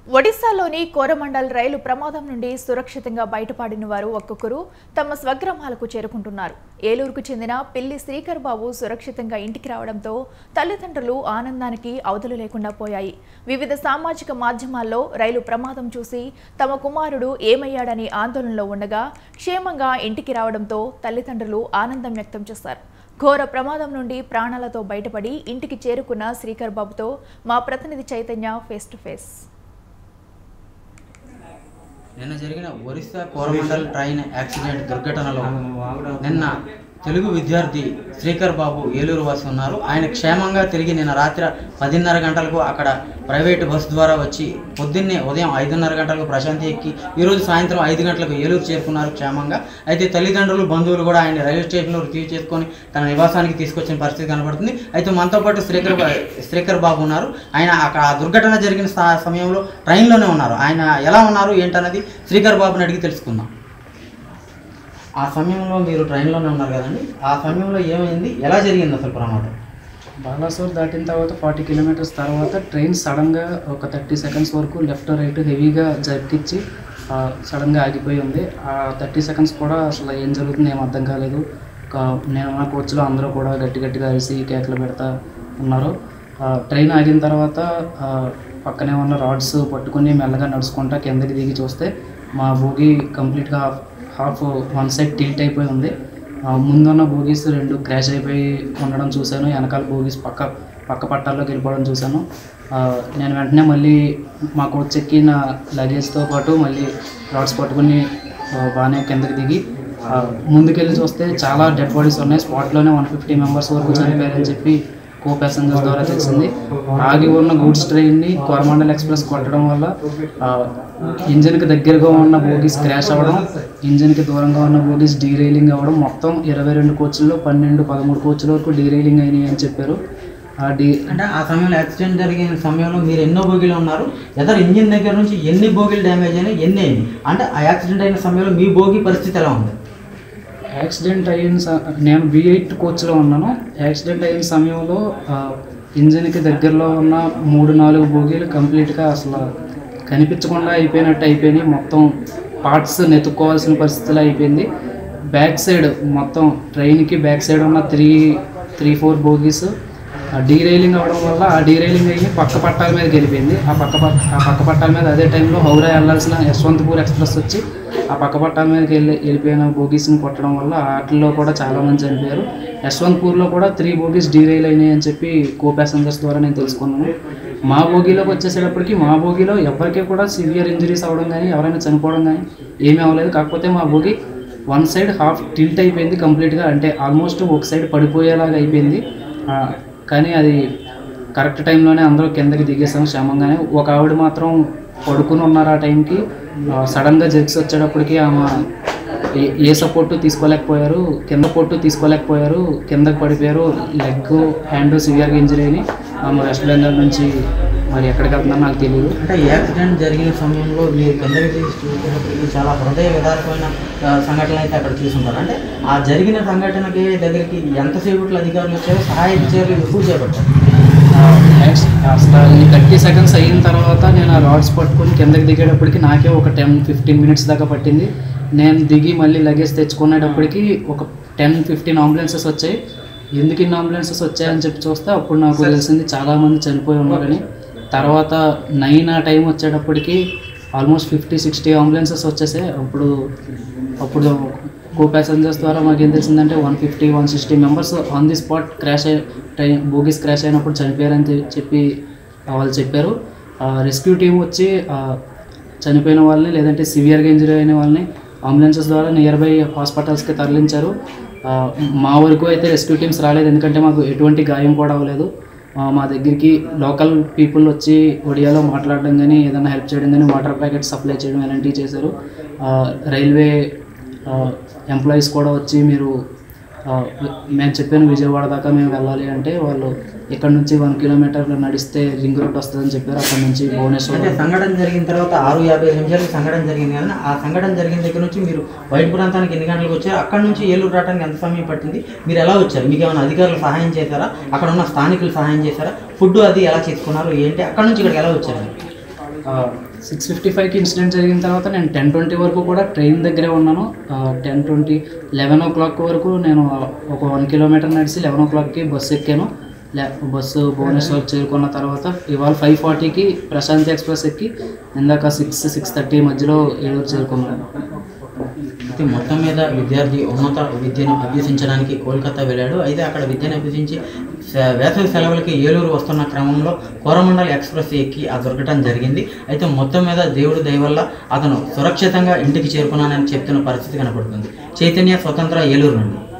ఒడిశాలోని కోరమండల్ రైలు ప్రమాదం నుండి సురక్షితంగా బయటపడిన వారు ఒక్కొక్కరు తమ స్వగ్రామాలకు చేరుకుంటున్నారు. ఏలూరుకు చెందిన పిల్లి శ్రీకర్ బాబు సురక్షితంగా ఇంటికి రావడంతో తల్లిదండ్రులు ఆనందానికి అవధులు లేకుండా పోయాయి. వివిధ సామాజిక మాధ్యమాల్లో రైలు ప్రమాదం చూసి తమ కుమారుడు ఏమయ్యాడని ఆందోళనలో ఉండగా క్షేమంగా ఇంటికి రావడంతో తల్లిదండ్రులు ఆనందం వ్యక్తం చేశారు. ఘోర ప్రమాదం నుండి ప్రాణాలతో బయటపడి ఇంటికి చేరుకున్న శ్రీకర్ బాబుతో మా ప్రతినిధి చైతన్య ఫేస్ టు ఫేస్. నిన్న జరిగిన ఒరిస్సా కోరమండల్ ట్రైన్ యాక్సిడెంట్ దుర్ఘటనలో నిన్న తెలుగు విద్యార్థి శ్రీకర్ బాబు ఏలూరు వాసి ఉన్నారు. ఆయన క్షేమంగా తిరిగి నిన్న రాత్రి 10:30 గంటలకు అక్కడ ప్రైవేటు బస్సు ద్వారా వచ్చి పొద్దున్నే ఉదయం 5:30 గంటలకు ప్రశాంతి ఎక్కి ఈరోజు సాయంత్రం 5 గంటలకు ఏలూరు చేరుకున్నారు క్షేమంగా. అయితే తల్లిదండ్రులు బంధువులు కూడా ఆయన రైల్వే స్టేషన్లో రిసీవ్ చేసుకొని తన నివాసానికి తీసుకొచ్చిన పరిస్థితి కనబడుతుంది. అయితే మనతో పాటు శ్రీకర్ బాబు ఉన్నారు. ఆయన అక్కడ ఆ దుర్ఘటన జరిగిన సమయంలో ట్రైన్లోనే ఉన్నారు. ఆయన ఎలా ఉన్నారు ఏంటన్నది శ్రీకర్ బాబుని అడిగి తెలుసుకుందాం. ఆ సమయంలో మీరు ట్రైన్లోనే ఉన్నారు కదండి, ఆ సమయంలో ఏమైంది, ఎలా జరిగింది అసలు ప్రమాదం? బాలాసోర్ దాటిన తర్వాత 40 కిలోమీటర్స్ తర్వాత ట్రైన్ సడన్గా ఒక 30 సెకండ్స్ వరకు లెఫ్ట్ రైట్ హెవీగా జర్కిచ్చి సడన్గా ఆగిపోయి ఉంది. ఆ 30 సెకండ్స్ కూడా అసలు ఏం జరుగుతుందో ఏం అర్థం కాలేదు. నేను నా కోచ్లో అందరూ కూడా గట్టిగా అరిసి కేకలు పెడతా ఉన్నారు. ట్రైన్ ఆగిన తర్వాత పక్కనే ఉన్న రాడ్స్ పట్టుకుని మెల్లగా నడుచుకుంటా కిందకి దిగి చూస్తే మా బోగి కంప్లీట్గా హాఫ్ వన్ సైడ్ టిల్ట్ అయిపోయి ఉంది. ముందున్న బోగీస్ 2 క్రాష్ అయిపోయి ఉండడం చూశాను. వెనకాల బోగీస్ పక్క పట్టాల్లోకి వెళ్ళిపోవడం చూశాను. నేను వెంటనే మళ్ళీ మా కోచ్ ఎక్కి నా లగేజ్తో పాటు మళ్ళీ రాడ్స్ పట్టుకుని బాగానే కిందకి దిగి ముందుకెళ్ళి చూస్తే చాలా డెడ్ బాడీస్ ఉన్నాయి. స్పాట్లోనే 150 మెంబర్స్ వరకు చనిపోయారని చెప్పి కో ప్యాసింజర్స్ ద్వారా తెలిసింది. ఆగి ఉన్న గూడ్స్ ట్రైన్ని కోరమండల్ ఎక్స్ప్రెస్ కొట్టడం వల్ల ఇంజన్కి దగ్గరగా ఉన్న బోగీస్ క్రాష్ అవ్వడం, ఇంజన్కి దూరంగా ఉన్న బోగీస్ డీరైలింగ్ అవ్వడం, మొత్తం 22 కోచ్ల్లో 13 కోచ్ల వరకు డీరైలింగ్ అయినాయి అని చెప్పారు. అంటే ఆ సమయంలో యాక్సిడెంట్ జరిగిన సమయంలో మీరు ఎన్నో బోగీలు ఉన్నారు, ఎదరు ఇంజిన్ దగ్గర నుంచి ఎన్ని బోగీలు డ్యామేజ్ అయినాయి, ఎన్ని అయింది? అంటే ఆ యాక్సిడెంట్ అయిన సమయంలో మీ బోగీ పరిస్థితి ఎలా ఉంది? యాక్సిడెంట్ అయిన నేను B8 కోచ్లో ఉన్నాను. యాక్సిడెంట్ అయిన సమయంలో ఇంజిన్కి దగ్గరలో ఉన్న 3-4 బోగీలు కంప్లీట్గా అసలు కనిపించకుండా అయిపోయినట్టు అయిపోయినాయి. మొత్తం పార్ట్స్ నెతుక్కోవాల్సిన పరిస్థితిలో అయిపోయింది. బ్యాక్ సైడ్ మొత్తం ట్రైన్కి బ్యాక్ సైడ్ ఉన్న 3-4 బోగీస్ డీరైలింగ్ అవ్వడం వల్ల ఆ డీరైలింగ్ అయ్యి పక్క పట్టాల మీదకి వెళ్ళిపోయింది. ఆ పక్క పట్టాల మీద అదే టైంలో హౌరా వెళ్ళాల్సిన యశ్వంతపూర్ ఎక్స్ప్రెస్ వచ్చి ఆ పక్క పట్టాల మీదకి వెళ్ళిపోయిన బోగీస్ని కొట్టడం వల్ల వాటిల్లో కూడా చాలామంది చనిపోయారు. యశ్వంతపూర్లో కూడా 3 బోగీస్ డీరైల్ అయినాయి అని చెప్పి కో ప్యాసింజర్స్ ద్వారా నేను తెలుసుకున్నాను. మా బోగీలోకి వచ్చేసేటప్పటికి మా బోగీలో ఎవరికీ కూడా సివియర్ ఇంజరీస్ అవ్వడం కానీ ఎవరైనా చనిపోవడం కానీ ఏమీ అవ్వలేదు. కాకపోతే మా bogie one side half tilt అయిపోయింది కంప్లీట్గా, అంటే ఆల్మోస్ట్ ఒక సైడ్ పడిపోయేలాగా అయిపోయింది. కానీ అది కరెక్ట్ టైంలోనే అందరూ కిందకి దిగేసాం క్షేమంగానే. ఒక ఆవిడ మాత్రం పడుకుని ఉన్నారు. ఆ టైంకి సడన్గా జెక్స్ వచ్చేటప్పటికి ఆమె ఏ సపోర్టు తీసుకోలేకపోయారు, కిందకి పడిపోయారు. లెగ్ హ్యాండ్ సివియర్గా ఇంజరీ అని ఆమె వెస్ట్ బెంగాల్ నుంచి మరి ఎక్కడికి వెళ్తున్నారో నాకు తెలియదు. అంటే యాక్సిడెంట్ జరిగిన సమయంలో మీరు కిందకి చూసేటప్పటికి చాలా హృదయ విదారకమైన సంఘటనలు అయితే అక్కడ చూసుంటారు. అంటే ఆ జరిగిన సంఘటనకి దగ్గరికి ఎంతసేపట్లో అధికారులు వచ్చారో, సహాయక చర్యలు ఎక్కువ చేపట్టారు. అసలు 30 సెకండ్స్ అయిన తర్వాత నేను ఆ రాడ్స్ పట్టుకొని కిందకి దిగేటప్పటికి నాకే ఒక 10-15 మినిట్స్ దాకా పట్టింది. నేను దిగి మళ్ళీ లగేజ్ తెచ్చుకునేటప్పటికి ఒక 10-15 అంబులెన్సెస్ వచ్చాయి. ఎందుకు ఇన్ని అంబులెన్సెస్ వచ్చాయని చెప్పి చూస్తే అప్పుడు నాకు తెలిసింది చాలామంది చనిపోయి ఉన్నారని. తర్వాత 9 ఆ టైం వచ్చేటప్పటికి ఆల్మోస్ట్ 50-60 అంబులెన్సెస్ వచ్చేసాయి. అప్పుడు కో ప్యాసింజర్స్ ద్వారా మాకు ఏం తెలిసిందంటే 150-160 members on the spot bogies crash అయినప్పుడు చనిపోయారని చెప్పి వాళ్ళు చెప్పారు. రెస్క్యూ టీం వచ్చి చనిపోయిన వాళ్ళని లేదంటే సివియర్గా ఇంజరీ అయిన వాళ్ళని అంబులెన్సెస్ ద్వారా నియర్ బై హాస్పిటల్స్కి తరలించారు. మా వరకు అయితే రెస్క్యూ టీమ్స్ రాలేదు, ఎందుకంటే మాకు ఎటువంటి గాయం కూడా అవ్వలేదు. మా దగ్గరికి లోకల్ పీపుల్ వచ్చి ఒడియాలో మాట్లాడడం కానీ ఏదైనా హెల్ప్ చేయడం కానీ వాటర్ ప్యాకెట్స్ సప్లై చేయడం ఇలాంటివి చేశారు. రైల్వే ఎంప్లాయీస్ కూడా వచ్చి మేము చెప్పాను విజయవాడ దాకా మేము వెళ్ళాలి అంటే వాళ్ళు ఇక్కడ నుంచి 1 కిలోమీటర్ నడిస్తే రింగ్ రోడ్ వస్తుందని చెప్పారు. అక్కడ నుంచి భువనేశ్వర్. సంఘటన జరిగిన తర్వాత 6:55 నిమిషాలకు సంఘటన జరిగింది కానీ ఆ సంఘటన జరిగిన దగ్గర నుంచి మీరు బయట ప్రాంతానికి ఎన్ని గంటలకు వచ్చారు? అక్కడ నుంచి ఏలూరు రావడానికి ఎంత సమయం పట్టింది? మీరు ఎలా వచ్చారు? మీకు ఏమైనా అధికారులు సహాయం చేశారా? అక్కడ ఉన్న స్థానికులు సహాయం చేశారా? ఫుడ్ అది ఎలా చేసుకున్నారు ఏంటి? అక్కడ నుంచి ఇక్కడికి ఎలా వచ్చారు? 6:55కి ఇన్సిడెంట్ జరిగిన తర్వాత నేను 10:20 వరకు కూడా ట్రైన్ దగ్గరే ఉన్నాను. 10:20 11 o'clock వరకు నేను ఒక 1 కిలోమీటర్ నడిచి 11 o'clockకి బస్సు ఎక్కాను. బస్సు భువనేశ్వర్ చేరుకున్న తర్వాత ఇవాళ 5:40కి ప్రశాంతి ఎక్స్ప్రెస్ ఎక్కి ఇందాక 6-6:30 మధ్యలో ఏలూరు చేరుకున్నాను. అయితే మొత్తం మీద విద్యార్థి ఉన్నత విద్యను అభ్యసించడానికి కోల్కతా వెళ్ళాడు. అయితే అక్కడ విద్యను అభ్యసించి వేసవి సెలవులకి ఏలూరు వస్తున్న క్రమంలో కోరమండల్ ఎక్స్ప్రెస్ ఎక్కి ఆ దుర్ఘటన జరిగింది. అయితే మొత్తం మీద దేవుడి దయ వల్ల అతను సురక్షితంగా ఇంటికి చేరుకున్నానని చెప్తున్న పరిస్థితి కనపడుతుంది. చైతన్య స్వతంత్ర ఏలూరు నుండి.